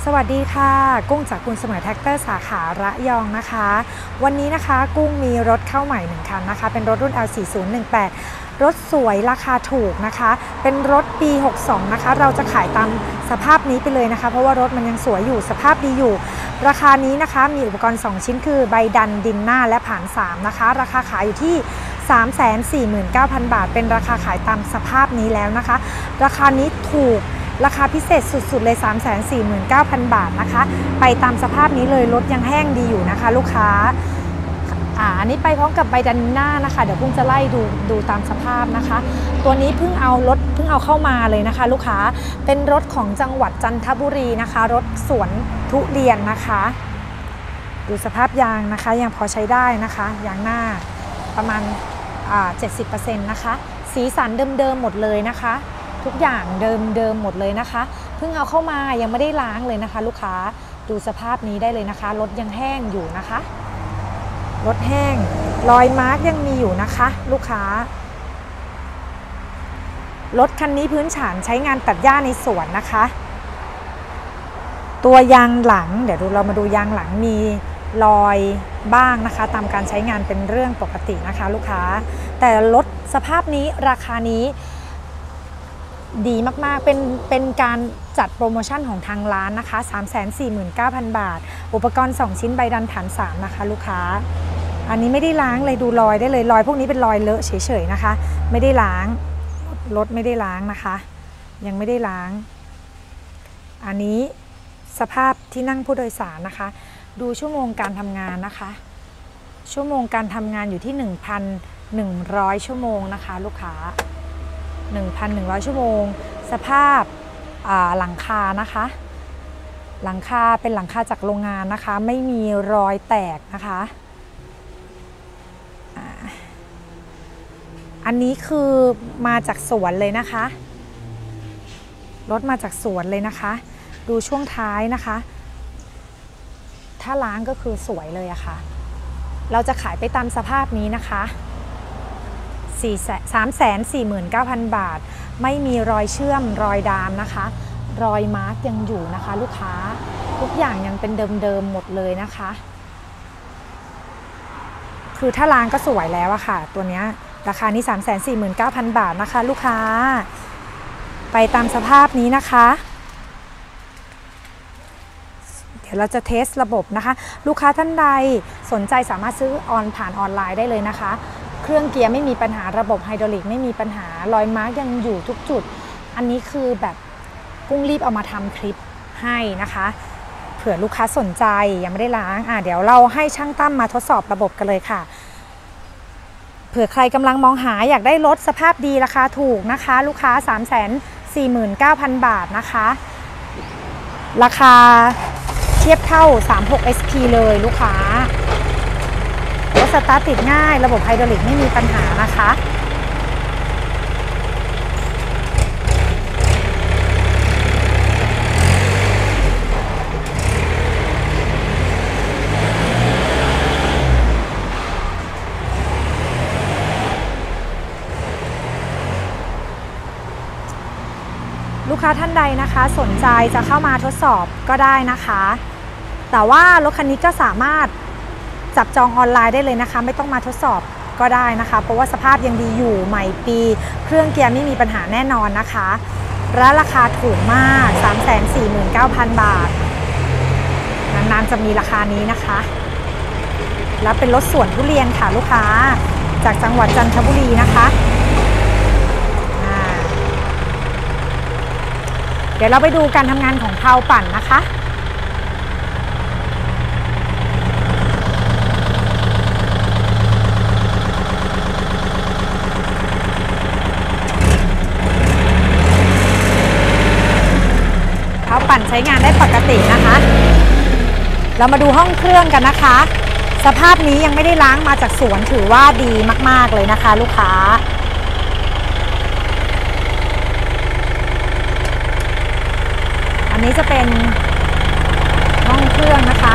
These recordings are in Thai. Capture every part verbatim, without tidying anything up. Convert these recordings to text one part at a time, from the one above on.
สวัสดีค่ะกุ้งจากคุณเสมอแท็กเตอร์สาขาระยองนะคะวันนี้นะคะกุ้งมีรถเข้าใหม่หนึ่งคันนะคะเป็นรถรุ่น แอล สี่ศูนย์หนึ่งแปด รถสวยราคาถูกนะคะเป็นรถปีหกสิบสองนะคะเราจะขายตามสภาพนี้ไปเลยนะคะเพราะว่ารถมันยังสวยอยู่สภาพดีอยู่ราคานี้นะคะมีอุปกรณ์สองชิ้นคือใบดันดินหน้าและผานสามนะคะราคาขายอยู่ที่ สามแสนสี่หมื่นเก้าพัน บาทเป็นราคาขายตามสภาพนี้แล้วนะคะราคานี้ถูกราคาพิเศษสุดๆเลย สามแสนสี่หมื่นเก้าพัน บาทนะคะไปตามสภาพนี้เลยรถยังแห้งดีอยู่นะคะลูกค้าอ่าอันนี้ไปพร้อมกับใบดันหน้านะคะเดี๋ยวพุ่งจะไล่ดูดูตามสภาพนะคะตัวนี้เพิ่งเอารถเพิ่งเอาเข้ามาเลยนะคะลูกค้าเป็นรถของจังหวัดจันทบุรีนะคะรถสวนทุเรียนนะคะดูสภาพยางนะคะยังพอใช้ได้นะคะยางหน้าประมาณอ่า เจ็ดสิบเปอร์เซ็นต์ นะคะสีสันเดิมๆหมดเลยนะคะทุกอย่างเดิมๆหมดเลยนะคะเพิ่งเอาเข้ามายังไม่ได้ล้างเลยนะคะลูกค้าดูสภาพนี้ได้เลยนะคะรถยังแห้งอยู่นะคะรถแห้งรอยมาร์กยังมีอยู่นะคะลูกค้ารถคันนี้พื้นฐานใช้งานตัดหญ้าในสวนนะคะตัวยางหลังเดี๋ยวดูเรามาดูยางหลังมีรอยบ้างนะคะตามการใช้งานเป็นเรื่องปกตินะคะลูกค้าแต่รถสภาพนี้ราคานี้ดีมากๆเป็นเป็นการจัดโปรโมชั่นของทางร้านนะคะ สามแสนสี่หมื่นเก้าพัน บาทอุปกรณ์สองชิ้นใบดันฐานสามนะคะลูกค้าอันนี้ไม่ได้ล้างเลยดูรอยได้เลยรอยพวกนี้เป็นรอยเลอะเฉยๆนะคะไม่ได้ล้างรถไม่ได้ล้างนะคะยังไม่ได้ล้างอันนี้สภาพที่นั่งผู้โดยสารนะคะดูชั่วโมงการทำงานนะคะชั่วโมงการทำงานอยู่ที่ หนึ่งพันหนึ่งร้อย ชั่วโมงนะคะลูกค้า หนึ่งพันหนึ่งร้อย ชั่วโมงสภาพหลังคานะคะหลังคาเป็นหลังคาจากโรงงานนะคะไม่มีรอยแตกนะคะอันนี้คือมาจากสวนเลยนะคะรถมาจากสวนเลยนะคะดูช่วงท้ายนะคะถ้าล้างก็คือสวยเลยอะค่ะเราจะขายไปตามสภาพนี้นะคะสามแสนสี่หมื่นเก้าพัน บาทไม่มีรอยเชื่อมรอยดามนะคะรอยมาร์กยังอยู่นะคะลูกค้าทุกอย่างยังเป็นเดิมๆหมดเลยนะคะคือถ้าล้างก็สวยแล้วอะค่ะตัวนี้ราคานี้ สามแสนสี่หมื่นเก้าพัน บาทนะคะลูกค้าไปตามสภาพนี้นะคะเดี๋ยวเราจะเทสระบบนะคะลูกค้าท่านใดสนใจสามารถซื้อออนผ่านออนไลน์ได้เลยนะคะเครื่องเกียร์ไม่มีปัญหาระบบไฮดรอลิกไม่มีปัญหารอยมาร์กยังอยู่ทุกจุดอันนี้คือแบบกุ้งรีบเอามาทำคลิปให้นะคะเผื่อลูกค้าสนใจยังไม่ได้ล้างอ่ะเดี๋ยวเราให้ช่างตั้มมาทดสอบระบบกันเลยค่ะเผื่อใครกำลังมองหาอยากได้รถสภาพดีราคาถูกนะคะลูกค้า สามแสนสี่หมื่นเก้าพัน บาทนะคะราคาเทียบเท่าสามสิบหก เอส พี เลยลูกค้ารถสตาร์ทติดง่ายระบบไฮดรอลิกไม่มีปัญหานะคะลูกค้าท่านใดนะคะสนใจจะเข้ามาทดสอบก็ได้นะคะแต่ว่ารถคันนี้ก็สามารถจับจองออนไลน์ได้เลยนะคะไม่ต้องมาทดสอบก็ได้นะคะเพราะว่าสภาพยังดีอยู่ใหม่ปีเครื่องเกียร์ไม่มีปัญหาแน่นอนนะคะและราคาถูกมาก สามแสนสี่หมื่นเก้าพัน บาทนานๆจะมีราคานี้นะคะแล้วเป็นรถสวนทุเรียนค่ะลูกค้าจากจังหวัดจันทบุรีนะคะเดี๋ยวเราไปดูการทำงานของเพลาปั่นนะคะเพลาปั่นใช้งานได้ปกตินะคะเรามาดูห้องเครื่องกันนะคะสภาพนี้ยังไม่ได้ล้างมาจากสวนถือว่าดีมากๆเลยนะคะลูกค้าอันนี้จะเป็นห้องเครื่องนะคะ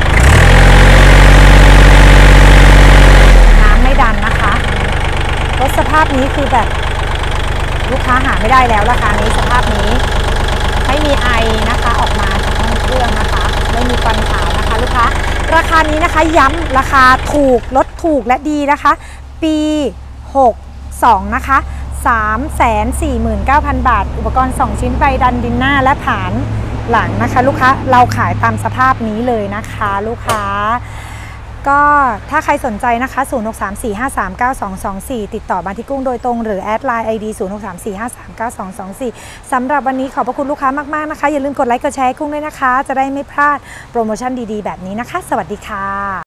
น้ำไม่ดันนะคะ ทดสภาพนี้คือแบบลูกค้าหาไม่ได้แล้วราคานี้สภาพนี้ไม่มีไอนะคะออกมาจากห้องเครื่องนะคะไม่มีควันขาวนะคะลูกค้าราคานี้นะคะย้ำราคาถูกลดถูกและดีนะคะปีหกสองนะคะ สามแสนสี่หมื่นเก้าพัน บาทอุปกรณ์สองชิ้นไฟดันดินหน้าและผานหลังนะคะลูกค้าเราขายตามสภาพนี้เลยนะคะลูกค้าก็ถ้าใครสนใจนะคะศูนย์ หก สาม สี่ ห้า สาม เก้า สอง สอง สี่ติดต่อมาที่กุ้งโดยตรงหรือแอดไลน์ ไอ ดี ศูนย์ หก สาม สี่ ห้า สาม เก้า สอง สอง สี่สำหรับวันนี้ขอบพระคุณลูกค้ามากๆนะคะอย่าลืมกดไลค์กดแชร์ให้กุ้งด้วยนะคะจะได้ไม่พลาดโปรโมชั่นดีๆแบบนี้นะคะสวัสดีค่ะ